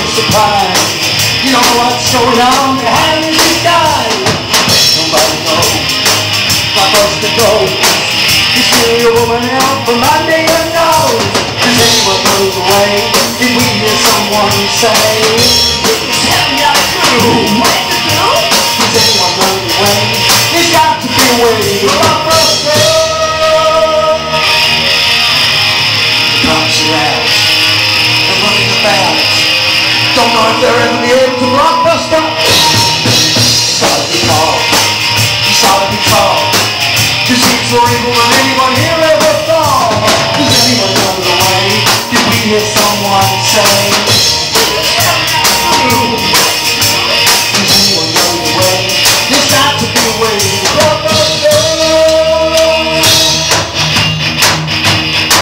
surprised. You don't know what's going on behind these guys. Nobody knows my Buster goes. You see a woman out from under your nose. Does anyone know the way? Did we hear someone say, tell me how true, what to do? Does anyone know the way? There's got to be a way. Blockbuster comes around. They're running about. Don't know if they'll ever be able to Blockbuster. Solid be called. Solid be called. Just seems more evil than anyone here ever thought. Does anyone know the way? Did we hear someone say?